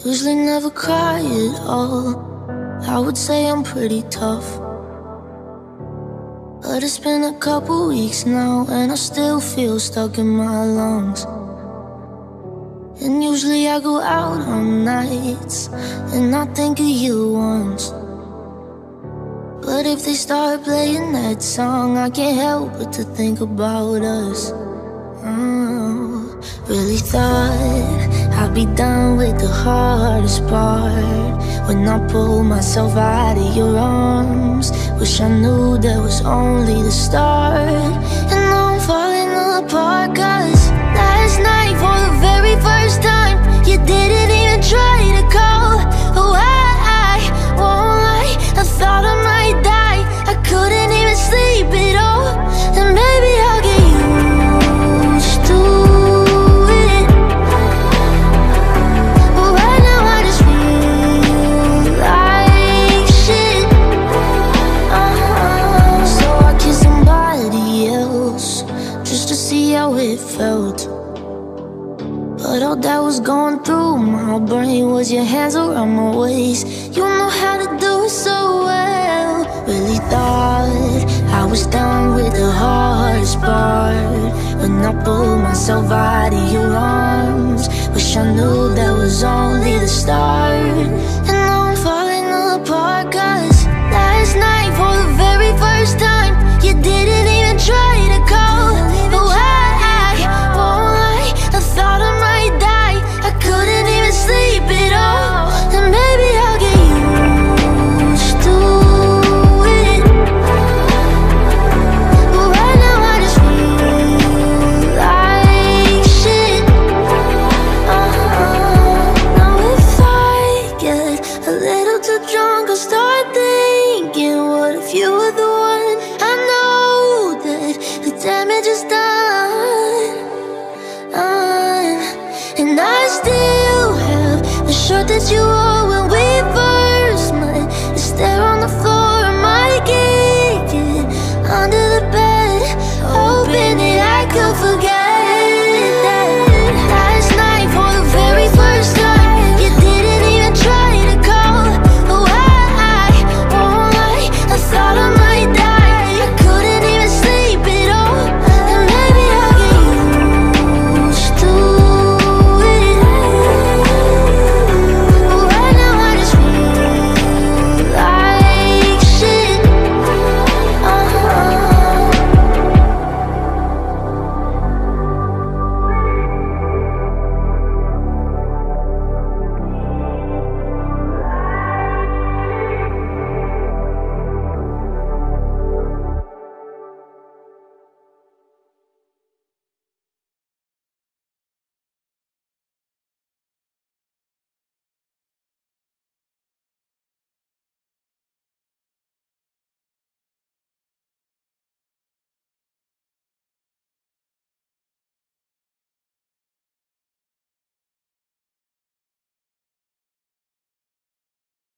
Usually never cry at all. I would say I'm pretty tough, but it's been a couple weeks now and I still feel stuck in my lungs. And usually I go out on nights and I think of you once, but if they start playing that song, I can't help but to think about us. Really thought I'd be done with the hardest part when I pulled myself out of your arms. Wish I knew that was only the start. And now I'm falling apart, 'cause last night for the very first time you didn't even try to call. Oh, I won't lie, I thought I might die. I couldn't even sleep at all. And maybe I'll get used to it, but right now I just feel like shit. So I kissed somebody else just to see how it felt, but all that was going through my brain was your hands around my waist. You know how to do it so well. Really thought I was done with the hardest part when I pulled myself out of your arms. Wish I knew that was only the start. And now I'm falling apart, 'cause last night for the very first time you didn't even try to call. Oh, I won't lie, I thought I might die. I couldn't even sleep at all. And maybe I'll get used to it, but right now I just feel like shit. Now if I get a little too drunk, I'll start thinking, what if you were the